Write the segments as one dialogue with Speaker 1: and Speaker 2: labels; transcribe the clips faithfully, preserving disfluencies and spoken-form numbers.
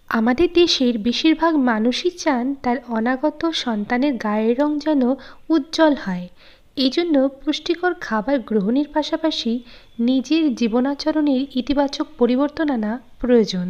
Speaker 1: আমাদের দেশের বেশিরভাগ মানুষই চান তার অনাগত সন্তানের গায়ের রং যেন উজ্জ্বল হয়। এই জন্য পুষ্টিকর খাবার গ্রহণের পাশাপাশি নিজের জীবনাচরণের ইতিবাচক পরিবর্তন আনা প্রয়োজন।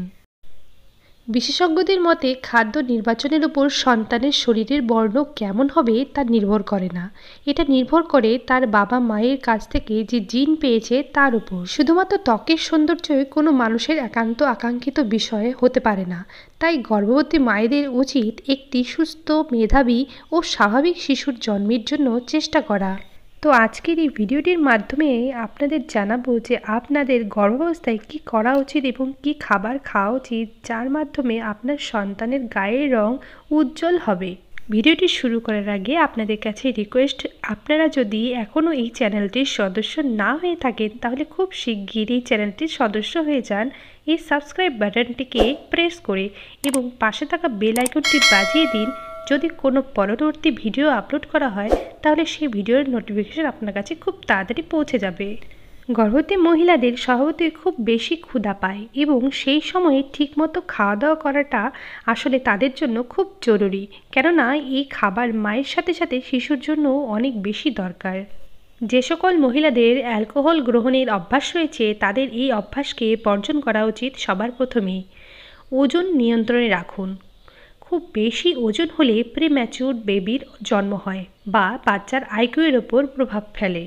Speaker 1: বিশেষজ্ঞদের মতে খাদ্য নির্বাচনের উপর সন্তানের শরীরের বর্ণ কেমন হবে তা নির্ভর করে না, এটা নির্ভর করে তার বাবা মায়ের কাছ থেকে যে জিন পেয়েছে তার উপর। শুধুমাত্র ত্বকের সৌন্দর্যই কোনো মানুষের একান্ত আকাঙ্ক্ষিত বিষয় হতে পারে না। তাই গর্ভবতী মায়েদের উচিত একটি সুস্থ, মেধাবী ও স্বাভাবিক শিশুর জন্মের জন্য চেষ্টা করা। তো আজকের এই ভিডিওটির মাধ্যমে আপনাদের জানাবো যে আপনাদের গর্ভাবস্থায় কি করা উচিত এবং কি খাবার খাওয়া উচিত যার মাধ্যমে আপনার সন্তানের গায়ের রং উজ্জ্বল হবে। ভিডিওটি শুরু করার আগে আপনাদের কাছে রিকোয়েস্ট, আপনারা যদি এখনও এই চ্যানেলটির সদস্য না হয়ে থাকেন তাহলে খুব শিগগির এই চ্যানেলটির সদস্য হয়ে যান এই সাবস্ক্রাইব বাটনটিকে প্রেস করে, এবং পাশে থাকা বেল আইকনটি বাজিয়ে দিন। যদি কোনো পরবর্তী ভিডিও আপলোড করা হয় তাহলে সেই ভিডিওর নোটিফিকেশন আপনার কাছে খুব তাড়াতাড়ি পৌঁছে যাবে। গর্ভবতী মহিলাদের স্বভাবতই খুব বেশি ক্ষুধা পায় এবং সেই সময়ে ঠিকমতো খাওয়া দাওয়া করাটা আসলে তাদের জন্য খুব জরুরি, কেননা এই খাবার মায়ের সাথে সাথে শিশুর জন্য অনেক বেশি দরকার। যে সকল মহিলাদের অ্যালকোহল গ্রহণের অভ্যাস রয়েছে তাদের এই অভ্যাসকে বর্জন করা উচিত। সবার প্রথমেই ওজন নিয়ন্ত্রণে রাখুন। খুব বেশি ওজন হলে প্রিম্যাচিউর বেবির জন্ম হয় বা বাচ্চার আইকিউয়ের ওপর প্রভাব ফেলে।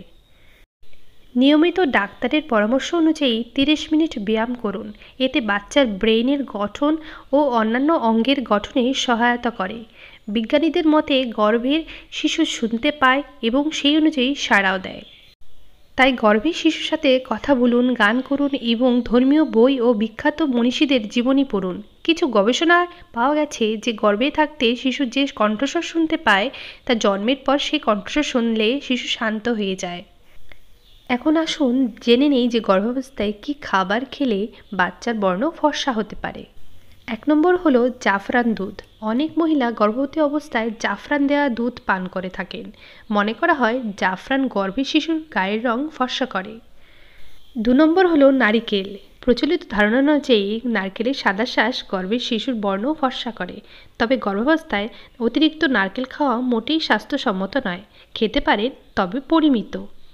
Speaker 1: নিয়মিত ডাক্তারের পরামর্শ অনুযায়ী তিরিশ মিনিট ব্যায়াম করুন, এতে বাচ্চার ব্রেইনের গঠন ও অন্যান্য অঙ্গের গঠনে সহায়তা করে। বিজ্ঞানীদের মতে গর্ভের শিশু শুনতে পায় এবং সেই অনুযায়ী সাড়াও দেয়। তাই গর্ভের শিশুর সাথে কথা বলুন, গান করুন এবং ধর্মীয় বই ও বিখ্যাত মনীষীদের জীবনী পড়ুন। কিছু গবেষণায় পাওয়া গেছে যে গর্ভে থাকতে শিশু যে কণ্ঠস্বর শুনতে পায় তা জন্মের পর সেই কণ্ঠস্বর শুনলে শিশু শান্ত হয়ে যায়। এখন আসুন জেনে নেই যে গর্ভাবস্থায় কী খাবার খেলে বাচ্চার বর্ণ ফর্সা হতে পারে। এক নম্বর হলো জাফরান দুধ। অনেক মহিলা গর্ভবতী অবস্থায় জাফরান দেওয়া দুধ পান করে থাকেন। মনে করা হয় জাফরান গর্ভের শিশুর গায়ের রং ফর্সা করে। দু নম্বর হলো নারিকেল। প্রচলিত ধারণা অনুযায়ী নারকেলের সাদা শ্বাস গর্ভের শিশুর বর্ণ ফর্সা করে, তবে গর্ভাবস্থায় অতিরিক্ত নারকেল খাওয়া মোটেই স্বাস্থ্যসম্মত নয়। খেতে পারেন, তবে পরিমিত।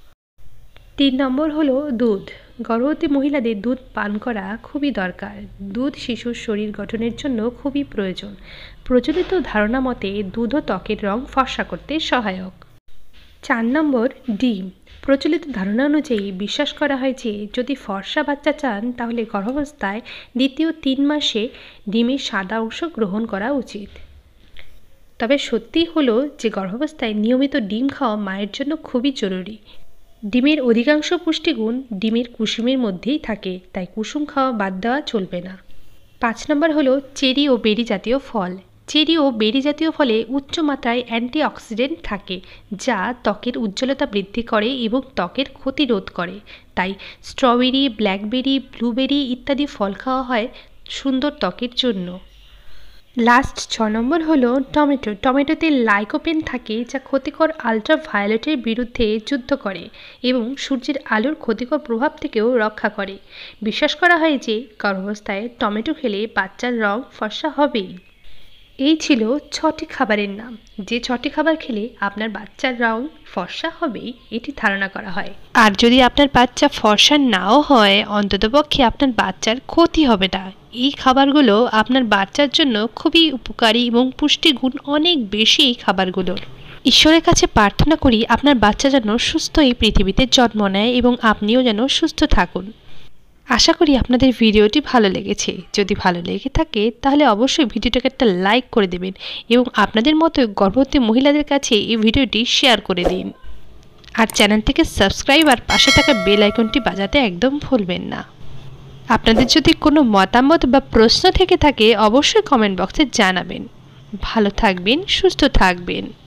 Speaker 1: তিন নম্বর হলো দুধ। গর্ভবতী মহিলাদের দুধ পান করা খুবই দরকার। দুধ শিশুর শরীর গঠনের জন্য খুবই প্রয়োজন। প্রচলিত ধারণা মতে দুধও ত্বকের রং ফর্সা করতে সহায়ক। চার নম্বর ডিম। প্রচলিত ধারণা অনুযায়ী বিশ্বাস করা হয় যে যদি ফর্সা বাচ্চা চান তাহলে গর্ভাবস্থায় দ্বিতীয় তিন মাসে ডিমের সাদা অংশ গ্রহণ করা উচিত। তবে সত্যি হলো যে গর্ভাবস্থায় নিয়মিত ডিম খাওয়া মায়ের জন্য খুবই জরুরি। ডিমের অধিকাংশ পুষ্টিগুণ ডিমের কুসুমের মধ্যেই থাকে, তাই কুসুম খাওয়া বাদ দেওয়া চলবে না। পাঁচ নম্বর হলো চেরি ও বেরি জাতীয় ফল। চেরি ও বেরি জাতীয় ফলে উচ্চ মাত্রায় অ্যান্টিঅক্সিডেন্ট থাকে যা ত্বকের উজ্জ্বলতা বৃদ্ধি করে এবং ত্বকের ক্ষতি রোধ করে। তাই স্ট্রবেরি, ব্ল্যাকবেরি, ব্লুবেরি ইত্যাদি ফল খাওয়া হয় সুন্দর ত্বকের জন্য। লাস্ট ছ নম্বর হলো টমেটো। টমেটোতে লাইকোপেন থাকে যা ক্ষতিকর আলট্রাভায়োলেটের বিরুদ্ধে যুদ্ধ করে এবং সূর্যের আলোর ক্ষতিকর প্রভাব থেকেও রক্ষা করে। বিশ্বাস করা হয় যে গর্ভাবস্থায় টমেটো খেলে বাচ্চার রং ফর্সা হবেই। এই ছিল ছটি খাবারের নাম, যে ছটি খাবার খেলে আপনার বাচ্চার রং ফর্সা হবেই এটি ধারণা করা হয়। আর যদি আপনার বাচ্চা ফর্সা নাও হয়, অন্ততপক্ষে আপনার বাচ্চার ক্ষতি হবে না। এই খাবারগুলো আপনার বাচ্চার জন্য খুবই উপকারী এবং পুষ্টিগুণ অনেক বেশি এই খাবারগুলোর। ঈশ্বরের কাছে প্রার্থনা করি আপনার বাচ্চা যেন সুস্থ এই পৃথিবীতে জন্ম নেয় এবং আপনিও যেন সুস্থ থাকুন। আশা করি আপনাদের ভিডিওটি ভালো লেগেছে। যদি ভালো লেগে থাকে তাহলে অবশ্যই ভিডিওটাকে একটা লাইক করে দেবেন এবং আপনাদের মতো গর্ভবতী মহিলাদের কাছে এই ভিডিওটি শেয়ার করে দিন। আর চ্যানেলটিকে সাবস্ক্রাইব আর পাশে থাকা বেল আইকনটি বাজাতে একদম ভুলবেন না। আপনাদের যদি কোনো মতামত বা প্রশ্ন থেকে থাকে অবশ্যই কমেন্ট বক্সে জানাবেন। ভালো থাকবেন, সুস্থ থাকবেন।